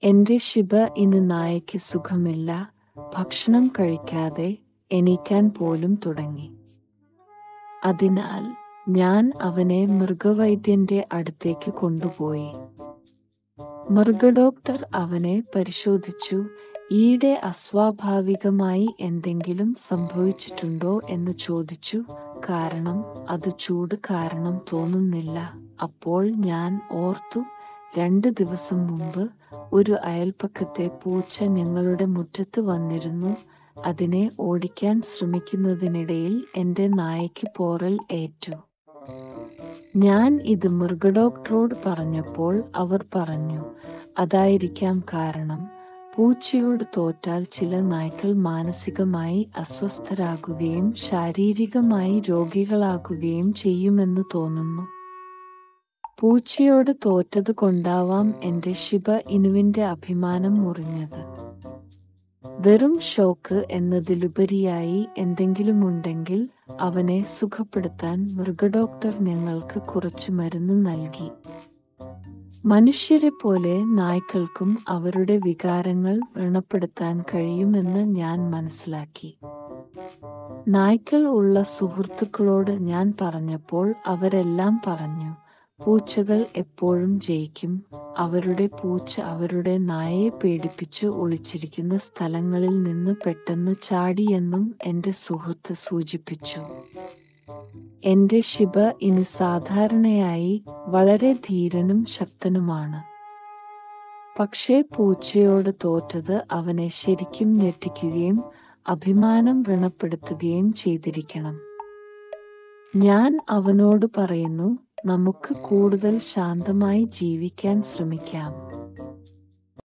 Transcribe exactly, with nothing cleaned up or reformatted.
എന്റെ ശിബ ഇന്ന് നായയ്ക്ക് സുഖമില്ല. ഭക്ഷണം കഴിക്കാതെ എണീക്കാൻ പോലും തുടങ്ങി. അതിനാൽ ഞാൻ അവനെ മൃഗവൈദ്യന്റെ അടുത്തേക്ക് കൊണ്ടുപോയി. മൃഗഡോക്ടർ അവനെ പരിശോധിച്ചു. ഈയിടെ അസ്വാഭാവികമായി എന്തെങ്കിലും സംഭവിച്ചിട്ടുണ്ടോ എന്ന് ചോദിച്ചു. കാരണം അത് ചൂട് കാരണം തോന്നുന്നില്ല. അപ്പോൾ ഞാൻ ഓർത്തു, രണ്ട് ദിവസം മുമ്പ് ഒരു അയൽപക്കത്തെ പൂച്ച ഞങ്ങളുടെ മുറ്റത്ത് വന്നിരുന്നു. അതിനെ ഓടിക്കാൻ ശ്രമിക്കുന്നതിനിടയിൽ എന്റെ നായയ്ക്ക് പോറൽ ഏറ്റു. ഞാൻ ഇത് മൃഗഡോക്ടറോട് പറഞ്ഞപ്പോൾ അവർ പറഞ്ഞു, അതായിരിക്കാം കാരണം. പൂച്ചയോട് തോറ്റാൽ ചില നായ്ക്കൾ മാനസികമായി അസ്വസ്ഥരാകുകയും ശാരീരികമായി രോഗികളാകുകയും ചെയ്യുമെന്ന് തോന്നുന്നു. പൂച്ചയോട് തോറ്റത് കൊണ്ടാവാം എന്റെ ശിബ ഇനുവിന്റെ അഭിമാനം മുറിഞ്ഞത്. വെറും ഷോക്ക് എന്നതിലുപരിയായി എന്തെങ്കിലുമുണ്ടെങ്കിൽ അവനെ സുഖപ്പെടുത്താൻ മൃഗഡോക്ടർ ഞങ്ങൾക്ക് കുറച്ച് മരുന്ന് നൽകി. മനുഷ്യരെ പോലെ നായ്ക്കൾക്കും അവരുടെ വികാരങ്ങൾ വ്രണപ്പെടുത്താൻ കഴിയുമെന്ന് ഞാൻ മനസ്സിലാക്കി. നായ്ക്കൾ ഉള്ള സുഹൃത്തുക്കളോട് ഞാൻ പറഞ്ഞപ്പോൾ അവരെല്ലാം പറഞ്ഞു, പൂച്ചകൾ എപ്പോഴും ജയിക്കും. അവരുടെ പൂച്ച അവരുടെ നായയെ പേടിപ്പിച്ച് ഒളിച്ചിരിക്കുന്ന സ്ഥലങ്ങളിൽ നിന്ന് പെട്ടെന്ന് ചാടിയെന്നും എന്റെ സുഹൃത്ത് സൂചിപ്പിച്ചു. എന്റെ ശിബ ഇന് സാധാരണയായി വളരെ ധീരനും ശക്തനുമാണ്. പക്ഷേ പൂച്ചയോട് തോറ്റത് അവനെ ശരിക്കും ഞെട്ടിക്കുകയും അഭിമാനം വ്രണപ്പെടുത്തുകയും ചെയ്തിരിക്കണം. ഞാൻ അവനോട് പറയുന്നു, നമുക്ക് കൂടുതൽ ശാന്തമായി ജീവിക്കാൻ ശ്രമിക്കാം.